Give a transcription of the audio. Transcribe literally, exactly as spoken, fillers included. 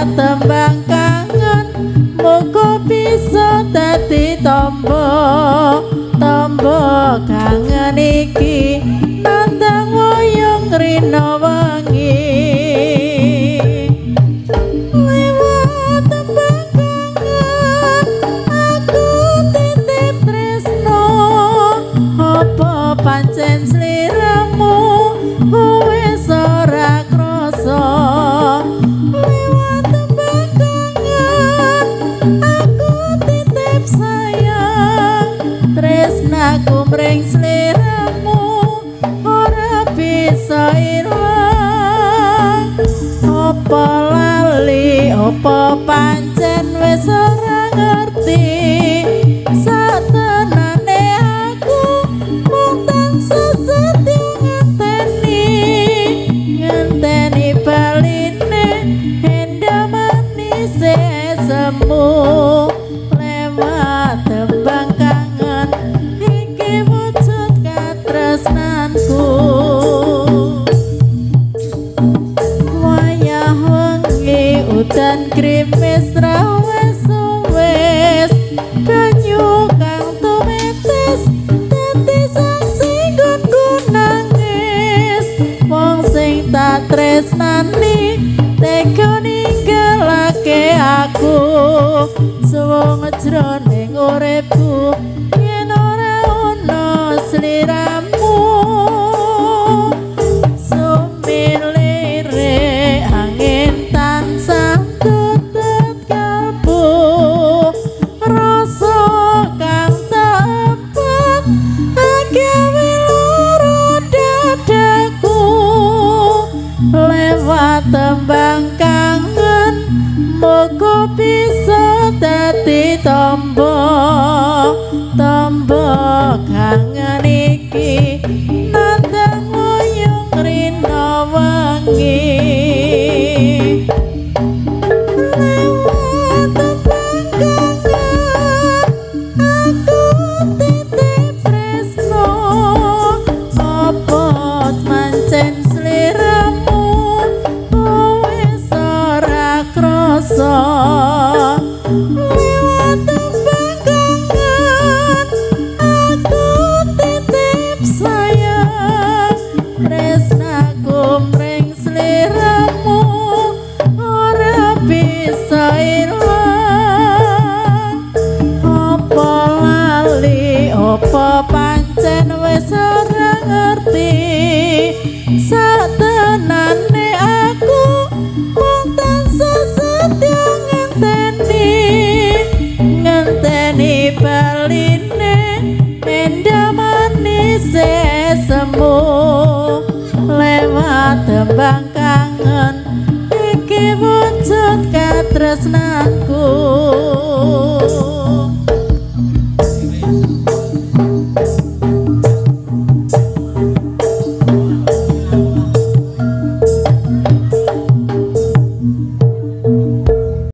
tembang kangen muga bisa dadi tamba tamba kangen iki nandang wayang rina wangi lewat tembang kangen aku titip tresno apa pancen sliramu wis ora krasa lewat tembang kangen aku titip sayang tresnaku mring sliramu ora bisa ilang apa lali apa pancen wis ora ngerti satenane aku mung tansah setya ngenteni ngenteni baline endah manis semu lewat tembang kangen iki wujud katresnanku wayah wengi udan krimis ra wis wis banyu kang tumetes dadi saksi nggonku nangis wong sing tak tresnani tega ninggalake aku suwung jroning uripku yen ora ono sliramu sumilire angin tansah tutut kalbu rasa kang tepat agawe loro dadaku lewat tembang kangen muga bisa dadi tamba tamba kangen iki nandang wayang rina wangi lewat tembang kangen aku titip tresno apa mancen sliramu wis ora krasa lewat tembang kangen aku titip sayang tresnaku mring sliramu ora bisa ilang apa lali apa pancen wis ora ngerti satenane aku mung tansah setya ngenteni ngenteni baline endah manis semu lewat tembang kangen iki wujud katresnan